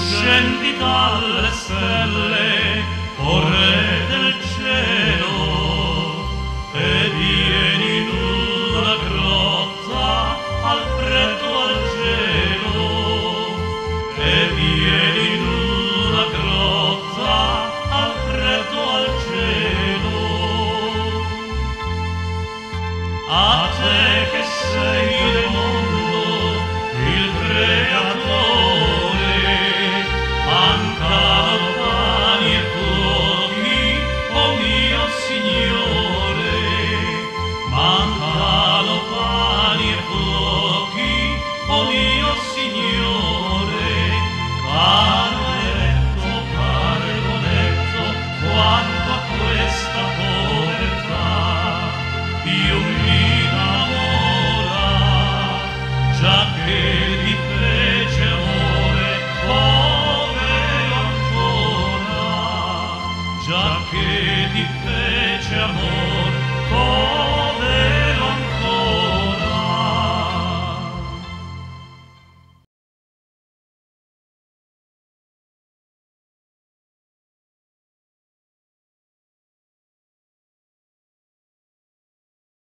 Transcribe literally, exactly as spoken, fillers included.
scendi dalle stelle, o Re del cielo, e vieni in una grotta al freddo al gelo, e vieni in una grotta al freddo al gelo. A te che sei del mondo il creatore, mancano pani e fuochi, o mio Signore, mancano pani e fuochi, o mio Signore. Caro eletto, caro eletto, quanto a questa